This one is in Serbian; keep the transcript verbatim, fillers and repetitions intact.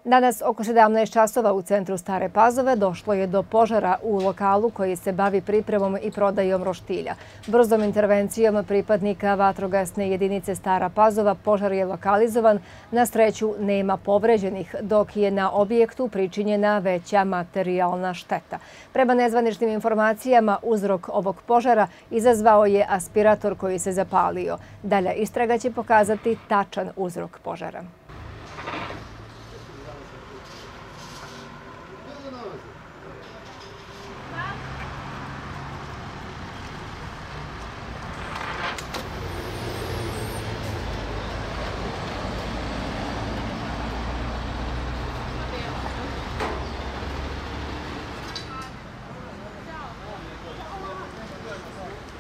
Danas oko sedamnaest časova u centru Stare Pazove došlo je do požara u lokalu koji se bavi pripremom i prodajom roštilja. Brzom intervencijom pripadnika vatrogasne jedinice Stara Pazova požar je lokalizovan. Na sreću nema povređenih, dok je na objektu pričinjena veća materijalna šteta. Prema nezvaničnim informacijama, uzrok ovog požara izazvao je aspirator koji se zapalio. Dalja istraga će pokazati tačan uzrok požara.